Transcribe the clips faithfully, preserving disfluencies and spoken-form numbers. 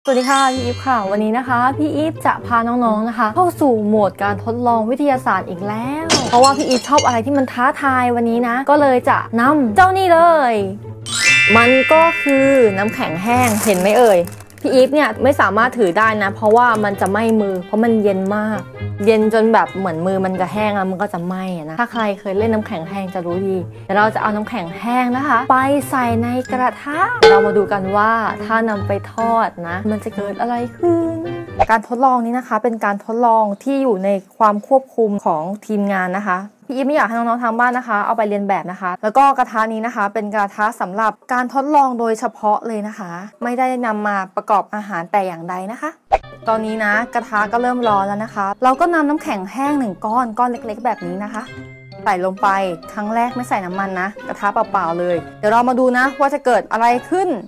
สวัสดีค่ะพี่อีฟค่ะวันนี้นะคะพี่อีฟจะพาน้องๆนะคะเข้าสู่โหมดการทดลองวิทยาศาสตร์อีกแล้วเพราะว่าพี่อีฟชอบอะไรที่มันท้าทายวันนี้นะก็เลยจะนำเจ้านี่เลยมันก็คือน้ำแข็งแห้งเห็นไหมเอ่ยพี่อีฟเนี่ยไม่สามารถถือได้นะเพราะว่ามันจะไหม้มือเพราะมันเย็นมากเย็นจนแบบเหมือนมือมันจะแห้งแล้วมันก็จะไหม้นะถ้าใครเคยเล่นน้ำแข็งแห้งจะรู้ดีเดี๋ยวเราจะเอาน้ำแข็งแห้งนะคะไปใส่ในกระทะเรามาดูกันว่าถ้านำไปทอดนะมันจะเกิดอะไรขึ้นการทดลองนี้นะคะเป็นการทดลองที่อยู่ในความควบคุมของทีมงานนะคะพี่อีฟไม่อยากให้น้องๆทางบ้านนะคะเอาไปเรียนแบบนะคะแล้วก็กระทะนี้นะคะเป็นกระทะสำหรับการทดลองโดยเฉพาะเลยนะคะไม่ได้นำมาประกอบอาหารแต่อย่างใดนะคะตอนนี้นะกระทะก็เริ่มร้อนแล้วนะคะเราก็นำน้ำแข็งแห้งหนึ่งก้อนก้อนเล็กๆแบบนี้นะคะใส่ลงไปครั้งแรกไม่ใส่น้ำมันนะกระทะเปล่าๆเลยเดี๋ยวเรามาดูนะว่าจะเกิดอะไรขึ้น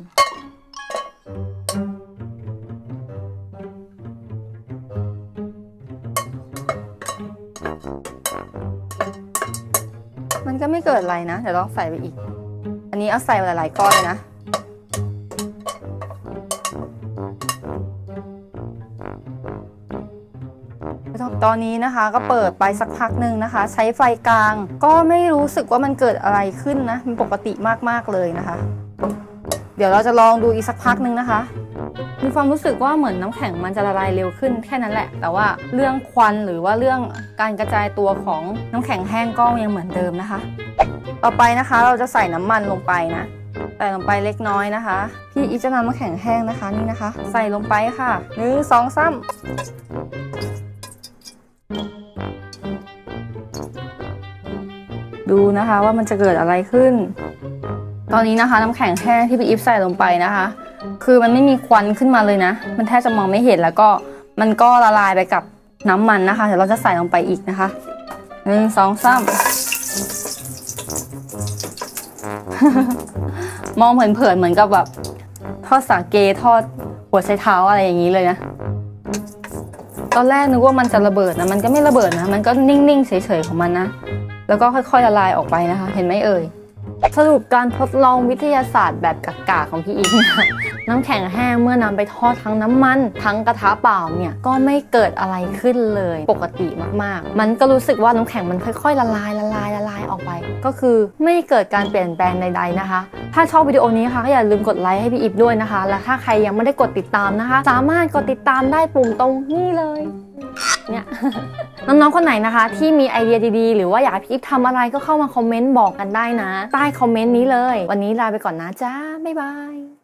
มันก็ไม่เกิดอะไรนะเดี๋ยวลองใส่ไปอีกอันนี้เอาใส่หลายๆก้อนเลยนะตอนนี้นะคะก็เปิดไปสักพักหนึ่งนะคะใช้ไฟกลางก็ไม่รู้สึกว่ามันเกิดอะไรขึ้นนะมันปกติมากๆเลยนะคะเดี๋ยวเราจะลองดูอีกสักพักหนึ่งนะคะมีความรู้สึกว่าเหมือนน้ำแข็งมันจะละลายเร็วขึ้นแค่นั้นแหละแต่ว่าเรื่องควันหรือว่าเรื่องการกระจายตัวของน้ำแข็งแห้งก็ยังเหมือนเดิมนะคะต่อไปนะคะเราจะใส่น้ำมันลงไปนะใส่ลงไปเล็กน้อยนะคะพี่อีจะนำน้ำแข็งแห้งนะคะนี่นะคะใส่ลงไปค่ะหนึ่งสองสามดูนะคะว่ามันจะเกิดอะไรขึ้นตอนนี้นะคะน้ำแข็งแห้งที่พี่อีฟใส่ลงไปนะคะคือมันไม่มีควันขึ้นมาเลยนะมันแทบจะมองไม่เห็นแล้วก็มันก็ละลายไปกับน้ำมันนะคะเดี๋ยวเราจะใส่ลงไปอีกนะคะหนึ่งสองสาม มองเผินๆเหมือนกับแบบทอดสาเกทอดหัวไชเท้าอะไรอย่างนี้เลยนะตอนแรกนึกว่ามันจะระเบิดนะมันก็ไม่ระเบิดนะมันก็นิ่งๆเฉยๆของมันนะแล้วก็ค่อยๆละลายออกไปนะคะเห็นไหมเอ่ยสรุปการทดลองวิทยาศาสตร์แบบกากๆของพี่อีฟนะน้ำแข็งแห้งเมื่อนำไปทอดทั้งน้ำมันทั้งกระทะเปล่าเนี่ยก็ไม่เกิดอะไรขึ้นเลยปกติมากๆมันก็รู้สึกว่าน้ำแข็งมันค่อยๆละลายละลายละลายออกไปก็คือไม่เกิดการเปลี่ยนแปลงใดๆนะคะถ้าชอบวิดีโอนี้ค่ะก็อย่าลืมกดไลค์ให้พี่อีฟด้วยนะคะและถ้าใครยังไม่ได้กดติดตามนะคะสามารถกดติดตามได้ปุ่มตรงนี้เลยเนี่ย น้องๆคนไหนนะคะที่มีไอเดียดีๆหรือว่าอยากให้พี่อีฟทำอะไรก็เข้ามาคอมเมนต์บอกกันได้นะใต้คอมเมนต์นี้เลยวันนี้ลาไปก่อนนะจ้าบ๊ายบาย